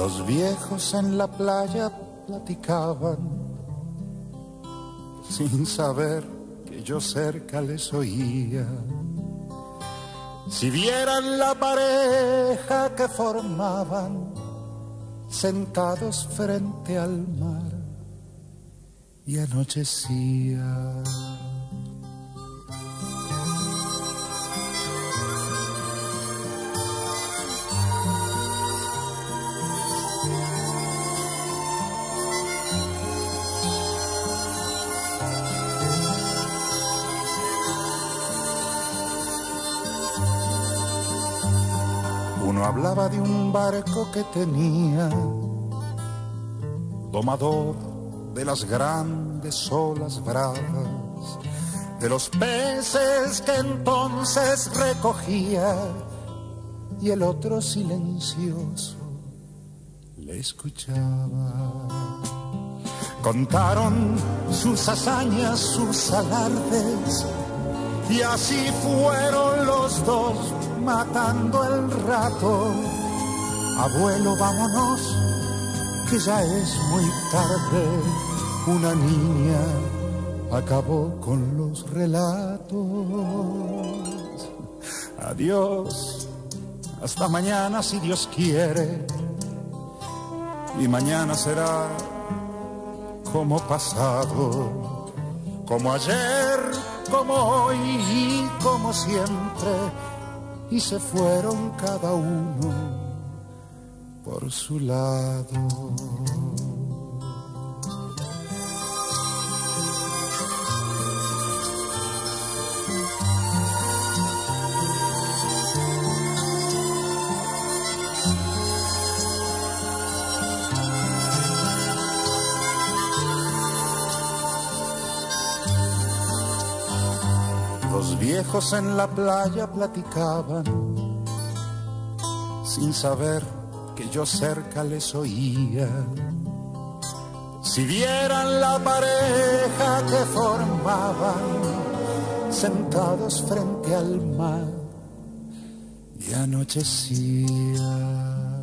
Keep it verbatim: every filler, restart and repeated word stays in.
Dos viejos en la playa platicaban, sin saber que yo cerca les oía. Si vieran la pareja que formaban, sentados frente al mar, y anochecía. Uno hablaba de un barco que tenía, domador de las grandes olas bravas, de los peces que entonces recogía, y el otro silencioso le escuchaba. Contaron sus hazañas, sus alardes, y así fueron los dos matando el rato. Abuelo, vámonos, que ya es muy tarde. Una niña acabó con los relatos. Adiós, hasta mañana si Dios quiere. Y mañana será como pasado, como ayer, como hoy y como siempre. Y se fueron cada uno por su lado. Los viejos en la playa platicaban, sin saber que yo cerca les oía. Si vieran la pareja que formaban, sentados frente al mar, y anochecía.